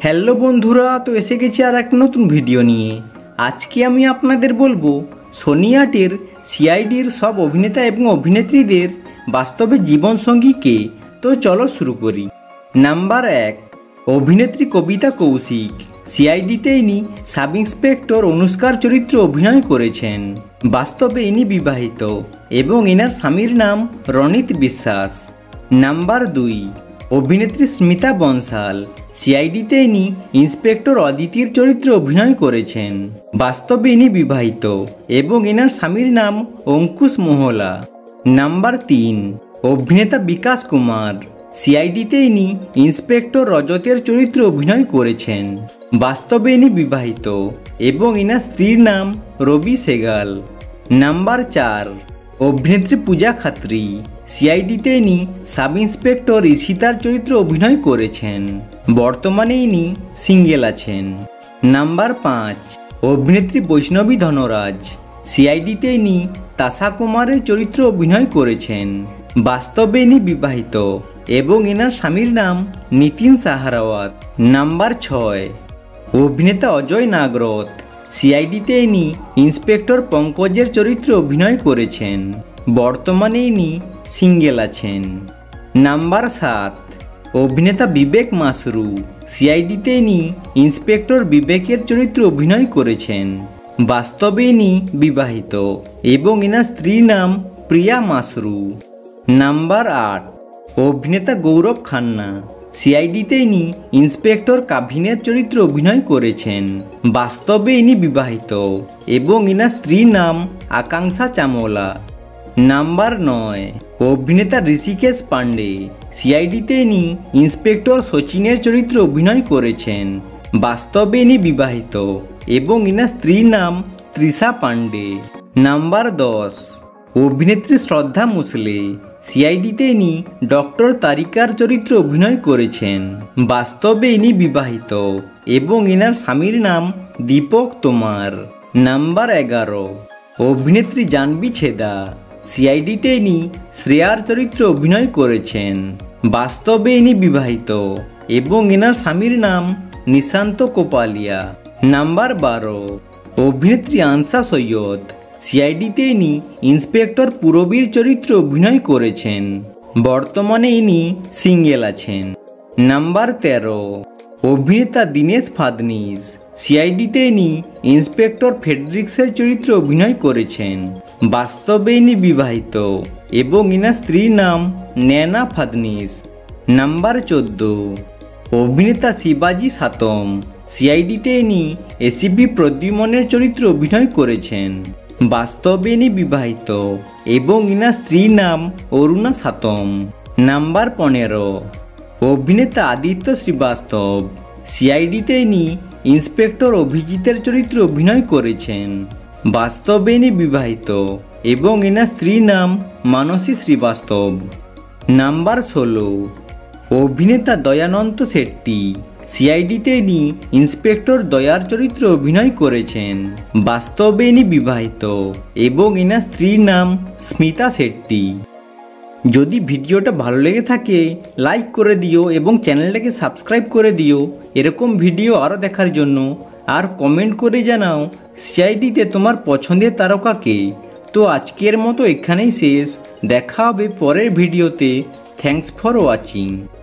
Hello বন্ধুরা, তো এসে গেছি আর একটা নতুন ভিডিও নিয়ে। আজকে আমি আপনাদের বলবো সোনি আটের সিআইডির সব অভিনেতা এবং অভিনেত্রীদের বাস্তবে জীবনসঙ্গী কে। তো চলো শুরু করি। নাম্বার 1, অভিনেত্রী কবিতা কৌশিক। সিআইডিতে ইনি সাব ইন্সপেক্টর অনুষ্কার চরিত্রে অভিনয় করেছেন। বাস্তবে ইনি বিবাহিত এবং এনার স্বামীর নাম রণিত বিশ্বাস। নাম্বার 2, অভিনেত্রী স্মিতা বনশাল। সিআইডিতে ইনি ইন্সপেক্টর অদিতির চরিত্রে অভিনয় করেছেন। বাস্তবে ইনি বিবাহিত এবং এনার স্বামীর নাম অঙ্কুশ মোহলা। নাম্বার 3, অভিনেতা বিকাশ কুমার। সিআইডিতে ইনি ইন্সপেক্টর রজতের চরিত্রে অভিনয় করেছেন। বাস্তবে ইনি বিবাহিত এবং এনার স্ত্রীর নাম রবি সেগাল। নাম্বার 4, অভিনেত্রী পূজা খাত্রি। সিআইডিতে ইনি সাব ইন্সপেক্টর ঈশিতার চরিত্রে অভিনয় করেছেন। বর্তমানে ইনি সিঙ্গেল আছেন। নাম্বার 5, অভিনেত্রী বৈষ্ণবী ধনরাজ। সিআইডিতে ইনি তাশা কুমারের চরিত্রে অভিনয় করেছেন। বাস্তবে ইনি বিবাহিত এবং এনার স্বামীর নাম নিতিন সাহারাওয়াত। নাম্বার 6, অভিনেতা অজয় নাগরত। সিআইডিতে ইনি ইন্সপেক্টর পঙ্কজের চরিত্রে অভিনয় করেছেন। বর্তমানে ইনি সিঙ্গেল আছেন। নাম্বার 7, অভিনেতা বিবেক মাসরু। সিআইডিতে ইনি ইন্সপেক্টর বিবেকের চরিত্রে অভিনয় করেছেন। বাস্তবে ইনি বিবাহিত এবং এনার স্ত্রীর নাম প্রিয়া মাসরু। নাম্বার 8, অভিনেতা গৌরব খান্না। সিআইডিতে ইনি ইন্সপেক্টর কাভিনের চরিত্রে অভিনয় করেছেন। বাস্তবে ইনি বিবাহিত এবং এনার স্ত্রীর নাম আকাঙ্ক্ষা চামোলা। নাম্বার 9, অভিনেতা ঋষিকেশ পান্ডে। সিআইডিতে ইনি ইন্সপেক্টর সচিনের চরিত্রে অভিনয় করেছেন। বাস্তবে ইনি বিবাহিত এবং এনার স্ত্রীর নাম তৃষা পান্ডে। নাম্বার 10, অভিনেত্রী শ্রদ্ধা মুসলে। সিআইডিতে ইনি ডক্টর তারিকার চরিত্রে অভিনয় করেছেন। বাস্তবে ইনি বিবাহিত এবং এনার স্বামীর নাম দীপক তোমার। নাম্বার 11, অভিনেত্রী জাহ্নবী ছেদা। সিআইডিতে ইনি শ্রেয়ার চরিত্রে অভিনয় করেছেন। বাস্তবে ইনি বিবাহিত এবং এনার স্বামীর নাম নিশান্ত কোপালিয়া। নাম্বার 12, অভিনেত্রী আনসা সৈয়দ। সিআইডিতে ইনি ইন্সপেক্টর পুরবীর চরিত্রে অভিনয় করেছেন। বর্তমানে ইনি সিঙ্গেল আছেন। নাম্বার 13, অভিনেতা দীনেশ ফাদনিস। সিআইডিতে ইনি ইন্সপেক্টর ফেডরিক্সের চরিত্রে অভিনয় করেছেন। বাস্তবে ইনি বিবাহিত এবং এনার স্ত্রীর নাম ন্যানা ফাদনিস। নাম্বার 14, অভিনেতা শিবাজি সাতম। সিআইডিতে ইনি এসিপি প্রদ্যুম্নের চরিত্রে অভিনয় করেছেন। বাস্তবে ইনি বিবাহিত এবং এনার স্ত্রীর নাম অরুণা সাতম। নাম্বার 15, অভিনেতা আদিত্য শ্রীবাস্তব। সিআইডিতে ইনি ইন্সপেক্টর অভিজিতের চরিত্রে অভিনয় করেছেন। বাস্তবে ইনি বিবাহিত এবং এনার স্ত্রীর নাম মানসী শ্রীবাস্তব। নাম্বার 16, অভিনেতা দয়ানন্ত শেট্টি। সিআইডিতে ইনি ইন্সপেক্টর দয়ার চরিত্রে অভিনয় করেছেন। বাস্তবে ইনি বিবাহিত এবং এনার স্ত্রীর নাম স্মিতা শেট্টি। যদি ভিডিওটা ভালো লেগে থাকে লাইক করে দিও এবং চ্যানেলটাকে সাবস্ক্রাইব করে দিও এরকম ভিডিও আরও দেখার জন্য। আর কমেন্ট করে জানাও সিআইডিতে তোমার পছন্দের তারকা কে। তো আজকের মতো এখানেই শেষ, দেখা হবে পরের ভিডিওতে। Thanks for watching.